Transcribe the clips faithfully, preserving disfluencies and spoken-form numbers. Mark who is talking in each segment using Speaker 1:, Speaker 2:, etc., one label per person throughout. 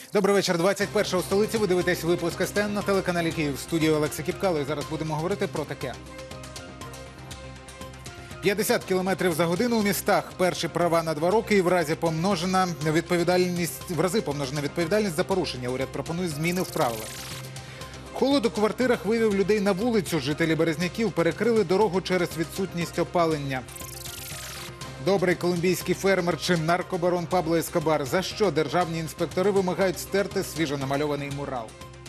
Speaker 1: Добрий вечір. двадцять першого у столиці. Ви дивитесь випуск СТН на телеканалі Київ. В студії Олекса Кіпкало. І зараз будемо говорити про таке. п'ятдесят кілометрів за годину у містах. Перші права на два роки і в разі помножена відповідальність, в рази помножена відповідальність за порушення. Уряд пропонує зміни в правилах. Холод у квартирах вивів людей на вулицю. Жителі Березняків перекрили дорогу через відсутність опалення. Добрий колумбійський фермер чи наркобарон Пабло Ескобар. За що державні інспектори вимагають стерти свіжо намальований мурал?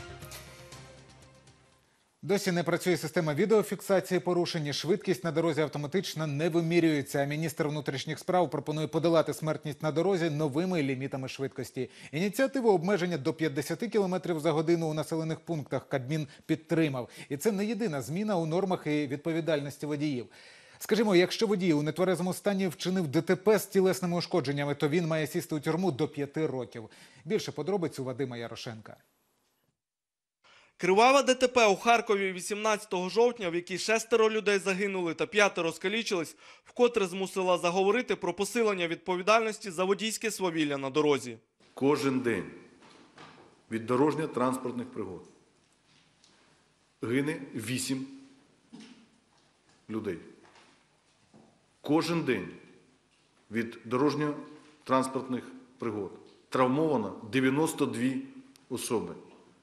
Speaker 1: Досі не працює система відеофіксації порушень. Швидкість на дорозі автоматично не вимірюється. Міністр внутрішніх справ пропонує подолати смертність на дорозі новими лімітами швидкості. Ініціативу обмеження до п'ятдесят кілометрів за годину у населених пунктах Кабмін підтримав. І це не єдина зміна у нормах і відповідальності водіїв. Скажімо, якщо водій у нетверезому стані вчинив ДТП з тілесними ушкодженнями, то він має сісти у тюрму до п'яти років. Більше подробиць у Вадима Ярошенка.
Speaker 2: Криваве ДТП у Харкові вісімнадцятого жовтня, в якій шестеро людей загинули та п'ятеро скалічились, вкотре змусила заговорити про посилення відповідальності за водійське свавілля на дорозі.
Speaker 3: Кожен день від дорожньо-транспортних пригод гине вісім людей. Кожен день від дорожньо-транспортних пригод травмовано дев'яносто дві особи.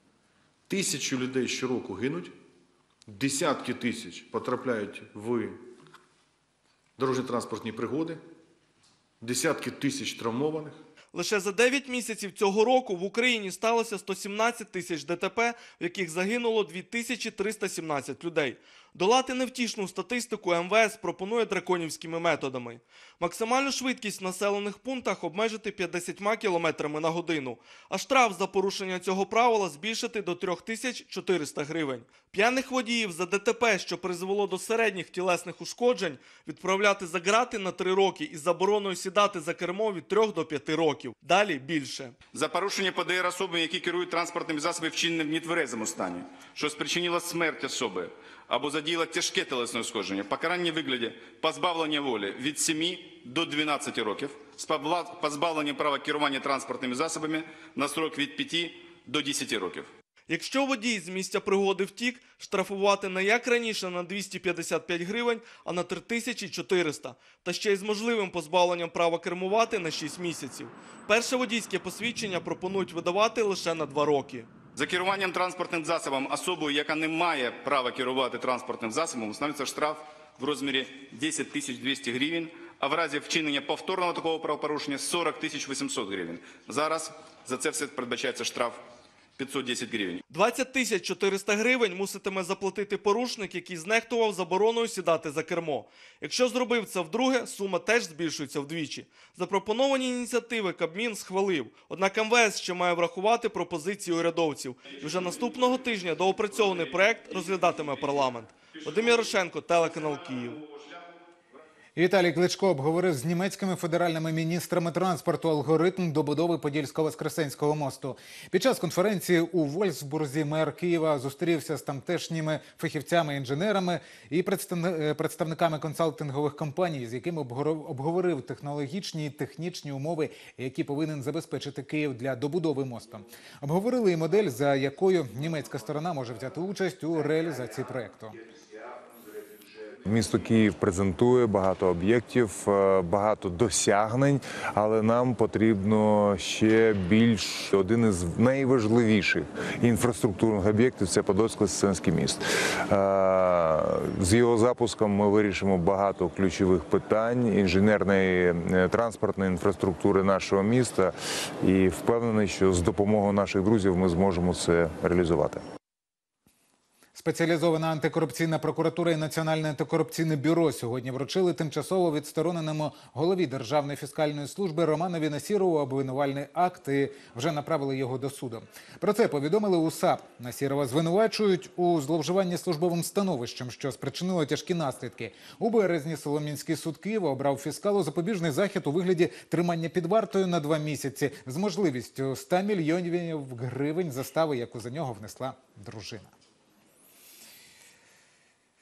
Speaker 3: Тисячі людей щороку гинуть, десятки тисяч потрапляють в дорожньо-транспортні пригоди, десятки тисяч травмованих.
Speaker 2: Лише за дев'ять місяців цього року в Україні сталося сто сімнадцять тисяч ДТП, в яких загинуло дві тисячі триста сімнадцять людей. Долати невтішну статистику ем ве ес пропонує драконівськими методами. Максимальну швидкість в населених пунктах обмежити п'ятдесятьма кілометрами на годину, а штраф за порушення цього правила збільшити до трьох тисяч чотирьохсот гривень. П'яних водіїв за ДТП, що призвело до середніх тілесних ушкоджень, відправляти за ґрати на три роки із забороною сідати за кермо від трьох до п'яти років. Далі більше.
Speaker 4: За порушення ПДР особами, які керують транспортними засобами, вчинені в нетверезому стані, що спричинило смерть особи, або задіяло тяжке тілесне ушкодження, покарання в вигляді позбавлення волі від семи до дванадцяти років, з позбавленням права керування транспортними засобами на строк від п'яти до десяти років.
Speaker 2: Якщо водій з місця пригоди втік, штрафувати не як раніше на двісті п'ятдесят п'ять гривень, а на три тисячі чотириста. Та ще й з можливим позбавленням права кермувати на шість місяців. Перше водійське посвідчення пропонують видавати лише на два роки.
Speaker 4: За керуванням транспортним засобом особою, яка не має права керувати транспортним засобом, встановлюється штраф в розмірі десять тисяч двісті гривень, а в разі вчинення повторного такого правопорушення сорок тисяч вісімсот гривень. Зараз за це все передбачається штраф п'ятсот десять гривень.
Speaker 2: двадцять тисяч чотириста гривень муситиме заплатити порушник, який знехтував забороною сідати за кермо. Якщо зробив це вдруге, сума теж збільшується вдвічі. Запропоновані ініціативи Кабмін схвалив. Однак ем ве ес ще має врахувати пропозиції урядовців. І вже наступного тижня доопрацьований проект розглядатиме парламент. Вадим Ярошенко, телеканал Київ.
Speaker 1: Віталій Кличко обговорив з німецькими федеральними міністрами транспорту алгоритм добудови Подільсько-Воскресенського мосту. Під час конференції у Вольфсбурзі мер Києва зустрівся з тамтешніми фахівцями-інженерами і представниками консалтингових компаній, з якими обговорив технологічні і технічні умови, які повинен забезпечити Київ для добудови мосту. Обговорили і модель, за якою німецька сторона може взяти участь у реалізації проєкту.
Speaker 5: Місто Київ презентує багато об'єктів, багато досягнень, але нам потрібно ще більш один із найважливіших інфраструктурних об'єктів – це Подільсько-Воскресенський міст. З його запуском ми вирішимо багато ключових питань інженерної, транспортної інфраструктури нашого міста і впевнений, що з допомогою наших друзів ми зможемо це реалізувати.
Speaker 1: Спеціалізована антикорупційна прокуратура і Національне антикорупційне бюро сьогодні вручили тимчасово відстороненому голові Державної фіскальної служби Романові Насірову обвинувальний акт і вже направили його до суду. Про це повідомили у САП. Насірова звинувачують у зловживанні службовим становищем, що спричинило тяжкі наслідки. У березні Солом'янський суд Києва обрав фіскалу запобіжний захід у вигляді тримання під вартою на два місяці з можливістю ста мільйонів гривень застави, яку за нього внесла дружина.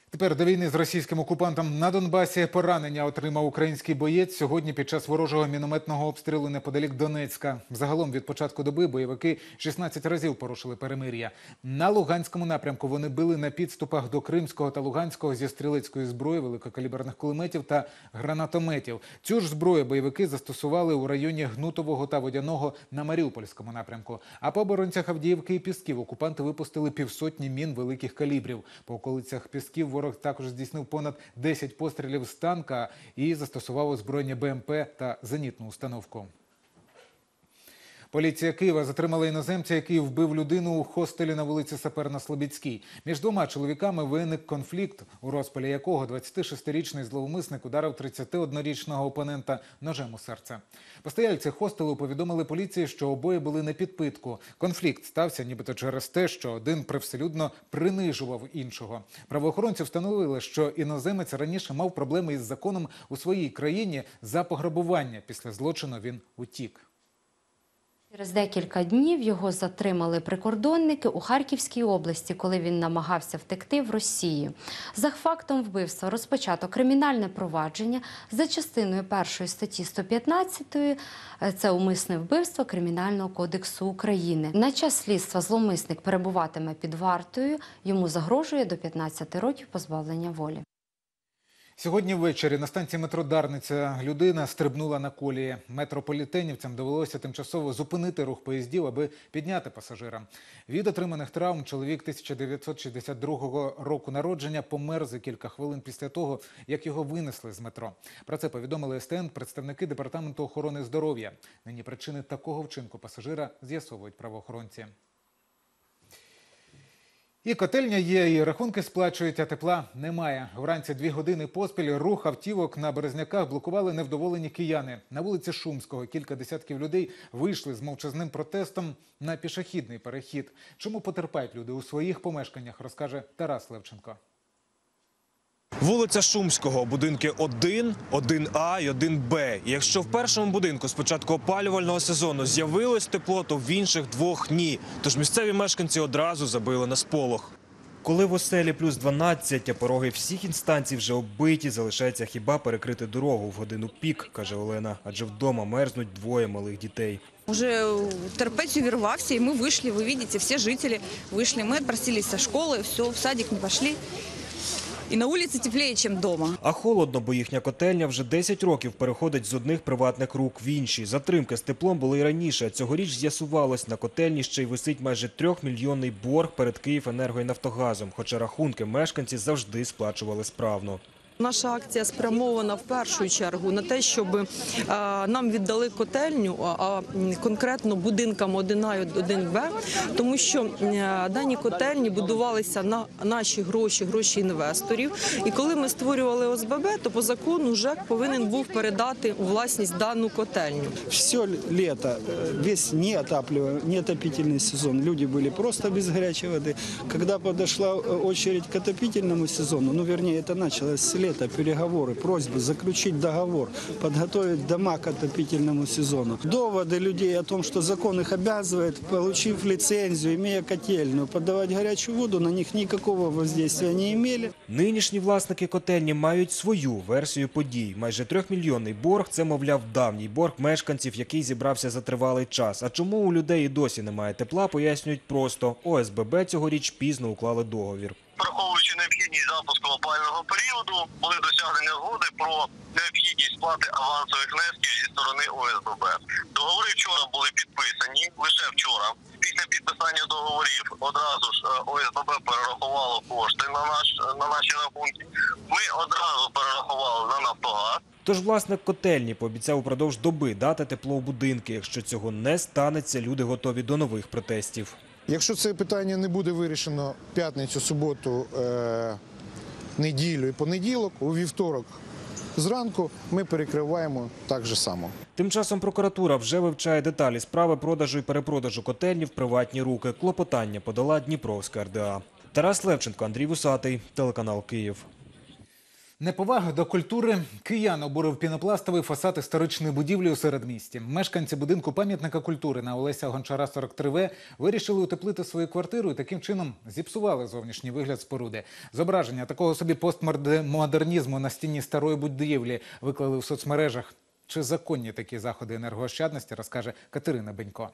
Speaker 1: Тепер до війни з російським окупантом на Донбасі поранення отримав український боєць сьогодні під час ворожого мінометного обстрілу неподалік Донецька. Загалом від початку доби бойовики шістнадцять разів порушили перемир'я. На Луганському напрямку вони били на підступах до Кримського та Луганського зі стрілецької зброї, великокаліберних кулеметів та гранатометів. Цю ж зброю бойовики застосували у районі Гнутового та Водяного на Маріупольському напрямку. А по оборонцях Авдіївки і Пісків окупанти випустили півсотні мін великих калібрів. По околицях Пісків ворог також здійснив понад десять пострілів з танка і застосував озброєння Б М П та зенітну установку. Поліція Києва затримала іноземця, який вбив людину у хостелі на вулиці Саперно-Слобідській. Між двома чоловіками виник конфлікт, у розпалі якого двадцятишестирічний зловмисник ударив тридцятиоднорічного опонента ножем у серце. Постояльці хостелу повідомили поліції, що обоє були на підпитку. Конфлікт стався нібито через те, що один привселюдно принижував іншого. Правоохоронці встановили, що іноземець раніше мав проблеми із законом у своїй країні за пограбування. Після злочину він утік.
Speaker 6: Через декілька днів його затримали прикордонники у Харківській області, коли він намагався втекти в Росію. За фактом вбивства розпочато кримінальне провадження за частиною першої статті сто п'ятнадцять – це умисне вбивство Кримінального кодексу України. На час слідства зловмисник перебуватиме під вартою, йому загрожує до п'ятнадцяти років позбавлення волі.
Speaker 1: Сьогодні ввечері на станції метро Дарниця людина стрибнула на колії. Метрополітенівцям довелося тимчасово зупинити рух поїздів, аби підняти пасажира. Від отриманих травм чоловік тисяча дев'ятсот шістдесят другого року народження помер за кілька хвилин після того, як його винесли з метро. Про це повідомили С Т Н представники Департаменту охорони здоров'я. Нині причини такого вчинку пасажира з'ясовують правоохоронці. І котельня є, і рахунки сплачують, а тепла немає. Вранці дві години поспіль рух автівок на Березняках блокували невдоволені кияни. На вулиці Шумського кілька десятків людей вийшли з мовчазним протестом на пішохідний перехід. Чому потерпають люди у своїх помешканнях, розкаже Тарас Левченко.
Speaker 7: Вулиця Шумського, будинки один, один А і один Б. І якщо в першому будинку з початку опалювального сезону з'явилось тепло, то в інших двох – ні. Тож місцеві мешканці одразу забили на сполох. Коли в оселі плюс дванадцять, а пороги всіх інстанцій вже оббиті, залишається хіба перекрити дорогу в годину пік, каже Олена. Адже вдома мерзнуть двоє малих дітей.
Speaker 8: Уже терпець увірвався, і ми вийшли, ви бачите, всі жителі вийшли. Ми відпросилися з школи, все, в садик не пішли. І на вулиці тепліше, ніж вдома.
Speaker 7: А холодно, бо їхня котельня вже десять років переходить з одних приватних рук в інші. Затримки з теплом були й раніше. Цьогоріч з'ясувалось, на котельні ще й висить майже трьохмільйонний борг перед «Київенерго» і «Нафтогазом», хоча рахунки мешканці завжди сплачували справно.
Speaker 9: Наша акція спрямована в першу чергу на те, щоб а, нам віддали котельню, а, а конкретно будинкам один А і один Б, тому що а, дані котельні будувалися на наші гроші, гроші інвесторів. І коли ми створювали О С Б Б, то по закону ЖЕК повинен був передати у власність дану котельню.
Speaker 10: Все лето, весь неотопительный сезон, люди были просто без горячей воды. Когда подошла очередь к отопительному сезону, ну вернее это началось с лета, это переговоры, просьбы заключить договор, подготовить дома к отопительному сезону. Доводы людей о том, что закон их обязывает, получив лицензию, имея котельную, подавать горячую воду, на них никакого воздействия не имели.
Speaker 7: Нинішні власники котельні мають свою версію подій. Майже трьохмільйонний борг – це, мовляв, давній борг мешканців, який зібрався за тривалий час. А чому у людей і досі немає тепла, пояснюють просто. О С Б Б цьогоріч пізно уклали договір.
Speaker 11: Враховуючи необхідність запуску опалювального періоду, були досягнені згоди про необхідність сплати авансових внесків зі сторони О С Б Б. Договори вчора були підписані, лише вчора. Після підписання договорів одразу ж О С Б Б перерахувало кошти на, наш, на наші рахунки. Ми одразу перерахували на «Нафтогаз».
Speaker 7: Тож власник котельні пообіцяв упродовж доби дати тепло в будинки. Якщо цього не станеться, люди готові до нових протестів.
Speaker 12: Якщо це питання не буде вирішено п'ятницю, суботу, е- неділю і понеділок, у вівторок зранку ми перекриваємо так же само.
Speaker 7: Тим часом прокуратура вже вивчає деталі справи продажу і перепродажу котельні в приватні руки. Клопотання подала Дніпровська Р Д А. Тарас Левченко, Андрій Вусатий, телеканал Київ.
Speaker 1: Неповага до культури. Киян обурив пінопластовий фасад історичної будівлі у середмісті. Мешканці будинку пам'ятника культури на Олеся Гончара, сорок три В вирішили утеплити свою квартиру і таким чином зіпсували зовнішній вигляд споруди. Зображення такого собі постмодернізму на стіні старої будівлі виклали в соцмережах. Чи законні такі заходи енергоощадності, розкаже Катерина Бенько.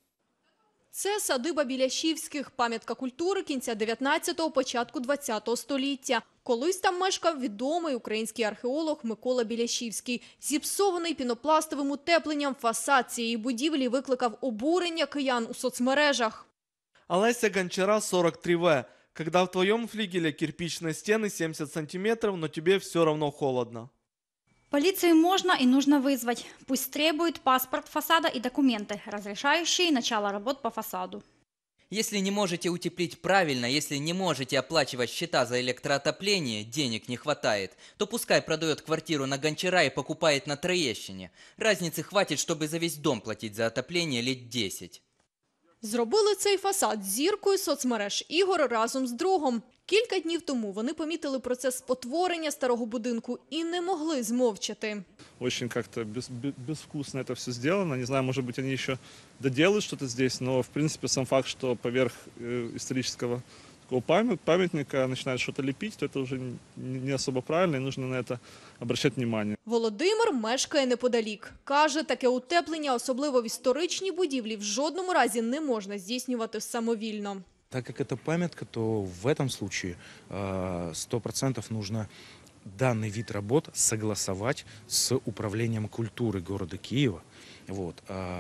Speaker 13: Це садиба Біляшівських, пам'ятка культури кінця дев'ятнадцятого, початку двадцятого століття. Колись там мешкав відомий український археолог Микола Біляшівський. Зіпсований пінопластовим утепленням фасад цієї будівлі викликав обурення киян у соцмережах.
Speaker 2: Олеся Гончара, сорок три В. Когда в твоем флигеле кирпичные стены семьдесят сантиметров, но тебе все равно холодно.
Speaker 14: Полицию можно и нужно вызвать. Пусть требует паспорт фасада и документы, разрешающие начало работ по фасаду.
Speaker 15: Если не можете утеплить правильно, если не можете оплачивать счета за электроотопление, денег не хватает, то пускай продает квартиру на Гончара и покупает на Троещине. Разницы хватит, чтобы за весь дом платить за отопление лет десять.
Speaker 13: Зробили цей фасад зіркою соцмереж Ігор разом з другом. Кілька днів тому вони помітили процес спотворення старого будинку і не могли змовчати.
Speaker 16: Очень как-то без, безвкусно это все сделано. Не знаю, может быть, они еще доделают что-то здесь, но, в принципе, сам факт, что поверх э, исторического такого памят, памятника начинают что-то лепить, то это уже не особо правильно, и нужно на это обращать внимание.
Speaker 13: Володимир мешкає неподалік. Каже, таке утеплення, особливо в історичній будівлі, в жодному разі не можна здійснювати самовільно.
Speaker 17: Так как это памятка, то в этом случае сто процентов нужно данный вид работ согласовать с управлением культуры города Киева, вот,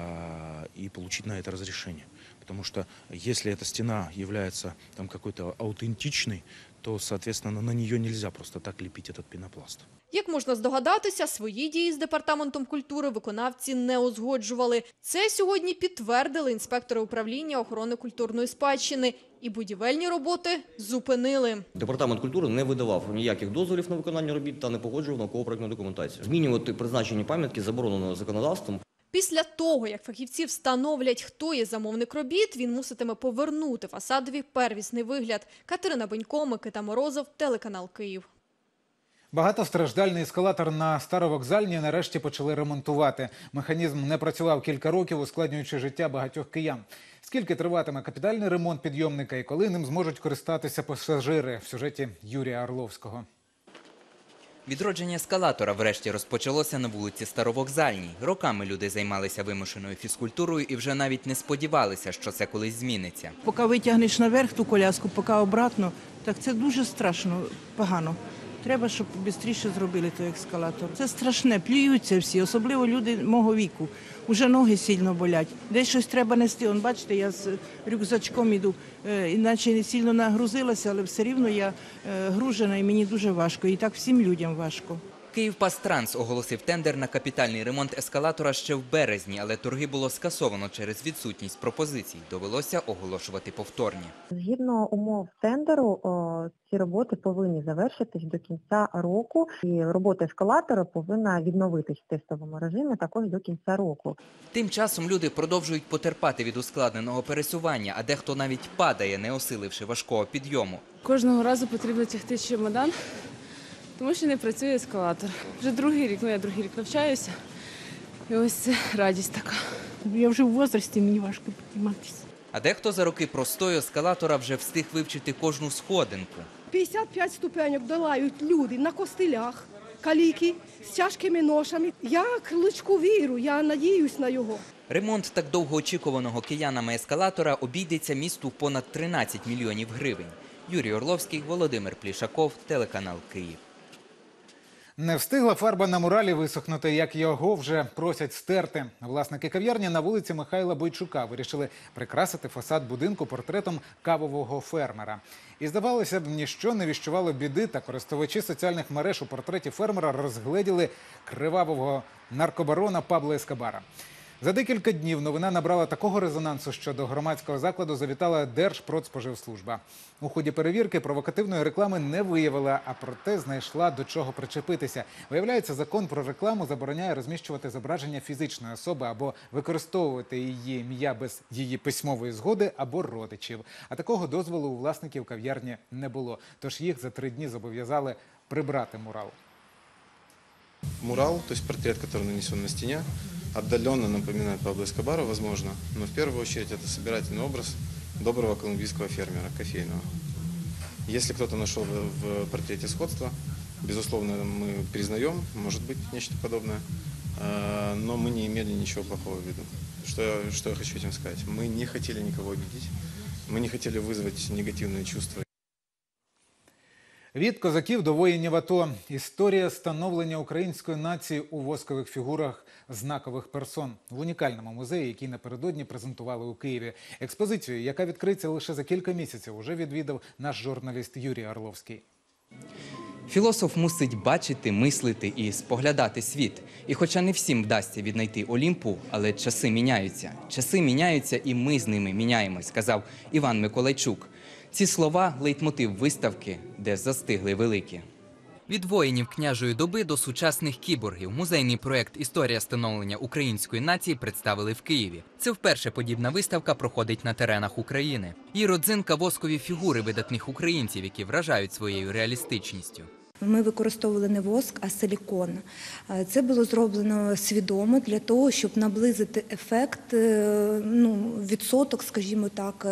Speaker 17: и получить на это разрешение. Потому что если эта стена является там какой-то аутентичной, то, соответственно, на нее нельзя просто так лепить этот пенопласт.
Speaker 13: Як можна здогадатися, свої дії з Департаментом культури виконавці не узгоджували. Це сьогодні підтвердили інспектори управління охорони культурної спадщини. І будівельні роботи зупинили.
Speaker 18: Департамент культури не видавав ніяких дозволів на виконання робіт та не погоджував науково-проектну документацію. Змінювати призначені пам'ятки заборонено законодавством.
Speaker 13: Після того, як фахівці встановлять, хто є замовник робіт, він муситиме повернути фасадові первісний вигляд. Катерина Бенько, Микита Морозов, телеканал Київ.
Speaker 1: Багатостраждальний ескалатор на Старовокзальній нарешті почали ремонтувати. Механізм не працював кілька років, ускладнюючи життя багатьох киян. Скільки триватиме капітальний ремонт підйомника і коли ним зможуть користатися пасажири? В сюжеті Юрія Орловського.
Speaker 15: Відродження ескалатора врешті розпочалося на вулиці Старовокзальній. Роками люди займалися вимушеною фізкультурою і вже навіть не сподівалися, що це колись зміниться.
Speaker 19: Поки витягнеш наверх ту коляску, поки обратно, так це дуже страшно, погано. Треба, щоб швидше зробили той ескалатор. Це страшне, плюються всі, особливо люди мого віку. Уже ноги сильно болять. Десь щось треба нести. Он, бачите, я з рюкзачком іду, іначе не сильно нагрузилася, але все рівно я гружена і мені дуже важко. І так всім людям важко.
Speaker 15: «Київпастранс» оголосив тендер на капітальний ремонт ескалатора ще в березні, але торги було скасовано через відсутність пропозицій. Довелося оголошувати повторні.
Speaker 20: Згідно умов тендеру, ці роботи повинні завершитись до кінця року. І робота ескалатора повинна відновитись в тестовому режимі також до кінця року.
Speaker 15: Тим часом люди продовжують потерпати від ускладненого пересування, а дехто навіть падає, не осиливши важкого підйому.
Speaker 21: Кожного разу потрібно тягти чемодан, тому що не працює ескалатор. Вже другий рік, ну я другий рік навчаюся, і ось це радість така.
Speaker 22: Я вже в віці, мені важко підніматися.
Speaker 15: А дехто за роки простою ескалатора вже встиг вивчити кожну сходинку.
Speaker 23: п'ятдесят п'ять ступеньок долають люди на костилях, каліки з тяжкими ношами. Я Кличку вірю, я надіюсь на його.
Speaker 15: Ремонт так довгоочікуваного киянами ескалатора обійдеться місту в понад тринадцять мільйонів гривень. Юрій Орловський, Володимир Плішаков, телеканал Київ.
Speaker 1: Не встигла фарба на муралі висохнути, як його вже просять стерти. Власники кав'ярні на вулиці Михайла Бойчука вирішили прикрасити фасад будинку портретом кавового фермера. І, здавалося б, ніщо не віщувало біди, та користувачі соціальних мереж у портреті фермера розгледіли кривавого наркобарона Пабло Ескобара. За декілька днів новина набрала такого резонансу, що до громадського закладу завітала Держпродспоживслужба. У ході перевірки провокативної реклами не виявила, а проте знайшла до чого причепитися. Виявляється, закон про рекламу забороняє розміщувати зображення фізичної особи або використовувати її ім'я без її письмової згоди або родичів. А такого дозволу у власників кав'ярні не було. Тож їх за три дні зобов'язали прибрати мурал.
Speaker 3: Мурал, то есть портрет, который нанесен на стене, отдаленно напоминает Пабло Эскобара, возможно, но в первую очередь это собирательный образ доброго колумбийского фермера, кофейного. Если кто-то нашел в портрете сходство, безусловно, мы признаем, может быть нечто подобное, но мы не имели ничего плохого в виду. Что я, что я хочу этим сказать? Мы не хотели никого обидеть, мы не хотели вызвать негативные чувства.
Speaker 1: Від козаків до воїнів АТО. Історія становлення української нації у воскових фігурах знакових персон в унікальному музеї, який напередодні презентували у Києві. Експозицію, яка відкриється лише за кілька місяців, уже відвідав наш журналіст Юрій Орловський.
Speaker 4: Філософ мусить бачити, мислити і споглядати світ. І хоча не всім вдасться віднайти Олімпу, але часи міняються. Часи міняються і ми з ними міняємось, сказав Іван Миколайчук. Ці слова – лейтмотив виставки, де застигли великі. Від воїнів княжої доби до сучасних кіборгів музейний проєкт «Історія становлення української нації» представили в Києві. Це вперше подібна виставка проходить на теренах України. Її родзинка – воскові фігури видатних українців, які вражають своєю реалістичністю.
Speaker 5: Ми використовували не воск, а силікон. Це було зроблено свідомо для того, щоб наблизити ефект, ну, відсоток, скажімо так,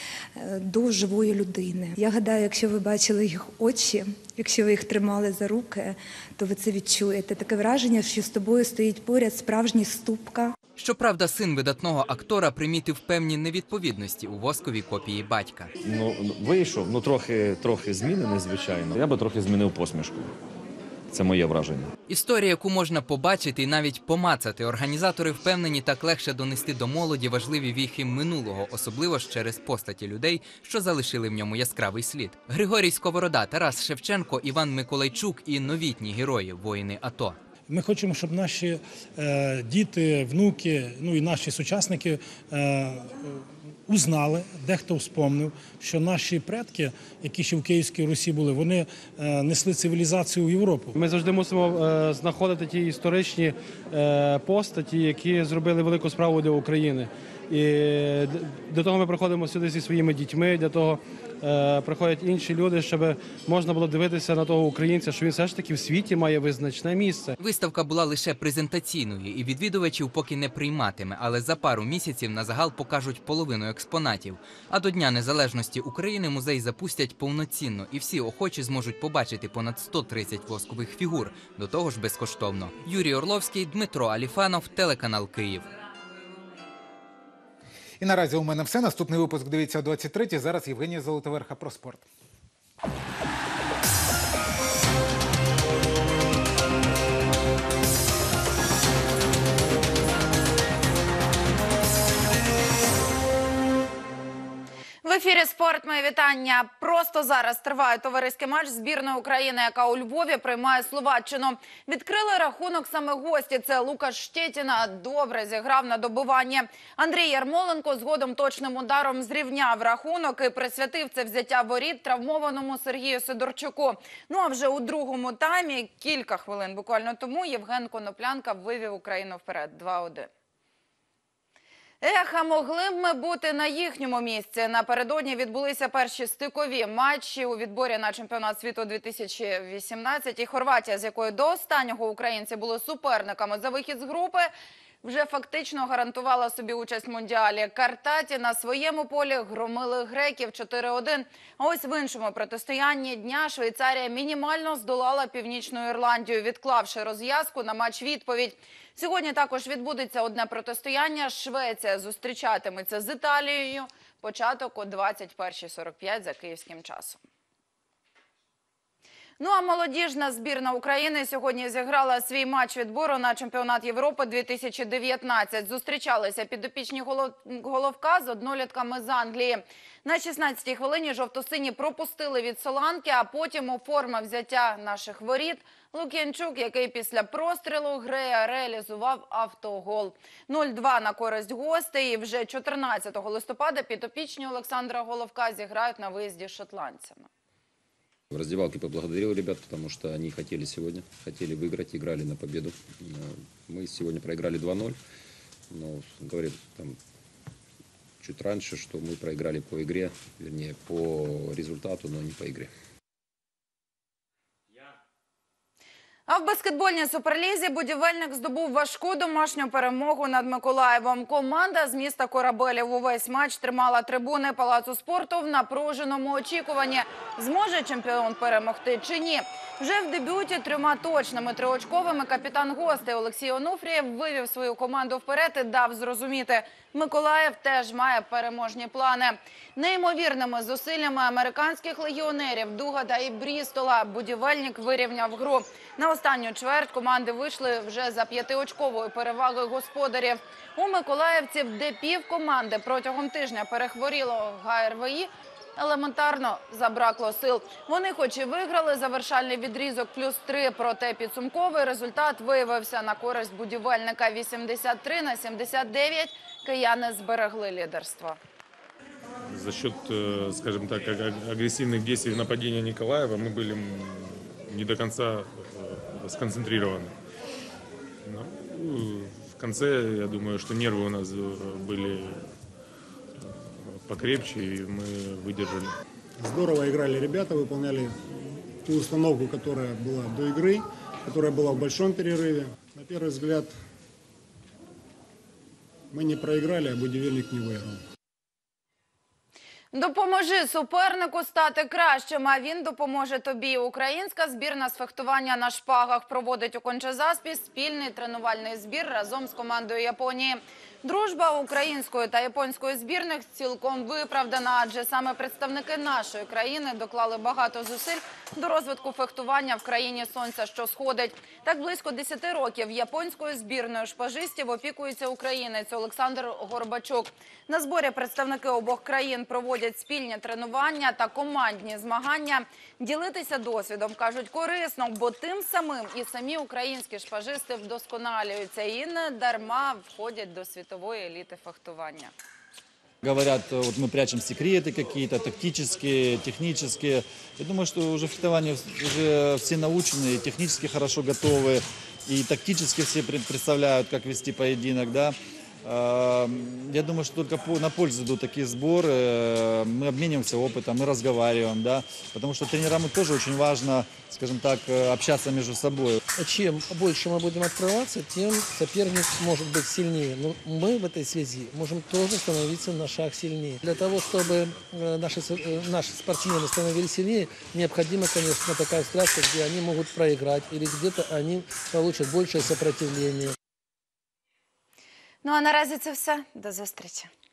Speaker 5: до живої людини. Я гадаю, якщо ви бачили їх очі, якщо ви їх тримали за руки, то ви це відчуєте. Таке враження, що з тобою стоїть поряд справжній ступка.
Speaker 4: Щоправда, син видатного актора примітив певні невідповідності у восковій копії батька.
Speaker 24: Ну, вийшов, ну трохи, трохи змінений, звичайно. Я би трохи змінив посмішку. Це моє враження.
Speaker 4: Історія, яку можна побачити і навіть помацати. Організатори впевнені, так легше донести до молоді важливі віхи минулого, особливо ж через постаті людей, що залишили в ньому яскравий слід. Григорій Сковорода, Тарас Шевченко, Іван Миколайчук і новітні герої, воїни АТО.
Speaker 25: Ми хочемо, щоб наші е, діти, внуки, ну і наші сучасники е, узнали, дехто вспомнив, що наші предки, які ще в Київській Русі були, вони е, несли цивілізацію в Європу.
Speaker 26: Ми завжди мусимо е, знаходити ті історичні е, постаті, які зробили велику справу для України. І для того ми приходимо сюди зі своїми дітьми, для того е, приходять інші люди, щоб можна було дивитися на того українця, що він все ж таки в світі має визначне місце.
Speaker 4: Виставка була лише презентаційною і відвідувачів поки не прийматиме, але за пару місяців на загал покажуть половину експонатів. А до Дня Незалежності України музей запустять повноцінно і всі охочі зможуть побачити понад сто тридцять воскових фігур, до того ж безкоштовно. Юрій Орловський, Дмитро Аліфанов, телеканал Київ.
Speaker 1: І наразі у мене все. Наступний випуск дивіться о двадцять третій. Зараз Євгенія Золотоверха про спорт.
Speaker 27: В ефірі «Спорт». Мої вітання. Просто зараз триває товариський матч збірної України, яка у Львові приймає Словаччину. Відкрили рахунок саме гості. Це Лукаш Щетіна. Добре зіграв на добиванні. Андрій Ярмоленко згодом точним ударом зрівняв рахунок і присвятив це взяття воріт травмованому Сергію Сидорчуку. Ну а вже у другому таймі, кілька хвилин буквально тому, Євген Коноплянка вивів Україну вперед два один. Ех, а могли б ми бути на їхньому місці. Напередодні відбулися перші стикові матчі у відборі на чемпіонат світу дві тисячі вісімнадцять. І Хорватія, з якою до останнього українці були суперниками за вихід з групи, вже фактично гарантувала собі участь в Мундіалі. Картаті на своєму полі громили греків чотири один. А ось в іншому протистоянні дня Швейцарія мінімально здолала Північну Ірландію, відклавши розв'язку на матч-відповідь. Сьогодні також відбудеться одне протистояння. Швеція зустрічатиметься з Італією. Початок о двадцять першій сорок п'ять за київським часом. Ну а молодіжна збірна України сьогодні зіграла свій матч відбору на чемпіонат Європи дві тисячі дев'ятнадцять. Зустрічалися підопічні Головка з однолітками з Англії. На шістнадцятій хвилині жовто-сині пропустили від Соланки, а потім оформив взяття наших воріт Лук'янчук, який після прострілу Грея реалізував автогол. нуль-два на користь гостей. І вже чотирнадцятого листопада підопічні Олександра Головка зіграють на виїзді з шотландцями.
Speaker 6: В раздевалке поблагодарил ребят, потому что они хотели сегодня, хотели выиграть, играли на победу. Мы сегодня проиграли два ноль, но говорит там чуть раньше, что мы проиграли по игре, вернее по результату, но не по игре.
Speaker 27: А в баскетбольній суперлізі Будівельник здобув важку домашню перемогу над Миколаєвом. Команда з міста Корабелів увесь матч тримала трибуни Палацу спорту в напруженому очікуванні. Зможе чемпіон перемогти чи ні? Вже в дебюті трьома точними триочковими капітан гостей Олексій Онуфрієв вивів свою команду вперед і дав зрозуміти – Миколаїв теж має переможні плани. Неймовірними зусиллями американських легіонерів Дугада і Брістола Будівельник вирівняв гру. На останню чверть команди вийшли вже за п'ятиочковою перевагою господарів. У миколаївців, де пів команди протягом тижня перехворіло ГАРВІ, елементарно забракло сил. Вони хоч і виграли завершальний відрізок плюс три, проте підсумковий результат виявився на користь Будівельника. вісімдесят три на сімдесят дев'ять кияни зберегли лідерство.
Speaker 7: За счет, скажем так, агрессивных действий нападения Николаева мы были не до конца сконцентрированы. Но в конце, я думаю, что нервы у нас были покрепче, и мы выдержали.
Speaker 8: Здорово играли ребята, выполняли ту установку, которая была до игры, которая была в большом перерыве. На первый взгляд, мы не проиграли, а Будівельник не выиграл.
Speaker 27: Допоможи супернику стати кращим, а він допоможе тобі. Українська збірна з фехтування на шпагах проводить у Конча-Заспі спільний тренувальний збір разом з командою Японії. Дружба української та японської збірних цілком виправдана, адже саме представники нашої країни доклали багато зусиль до розвитку фехтування в країні сонця, що сходить. Так близько десяти років японською збірною шпажистів опікується українець Олександр Горбачук. На зборі представники обох країн проводять спільні тренування та командні змагання. Ділитися досвідом, кажуть, корисно, бо тим самим і самі українські шпажисти вдосконалюються і не дарма входять до світової еліти фехтування.
Speaker 9: Говорят, вот мы прячем секреты какие-то, тактические, технические. Я думаю, что уже фехтование уже все научены, технически хорошо готовы, и тактически все представляют, как вести поединок, да. Я думаю, что только на пользу идут такие сборы, мы обмениваемся опытом, мы разговариваем, да, потому что тренерам тоже очень важно, скажем так, общаться между собой.
Speaker 10: Чем больше мы будем открываться, тем соперник может быть сильнее. Но мы в этой связи можем тоже становиться на шаг сильнее. Для того, чтобы наши, наши спортсмены становились сильнее, необходимо, конечно, такая встряска, где они могут проиграть или где-то они получат большее сопротивление.
Speaker 27: Ну а наразі це все. До зустрічі.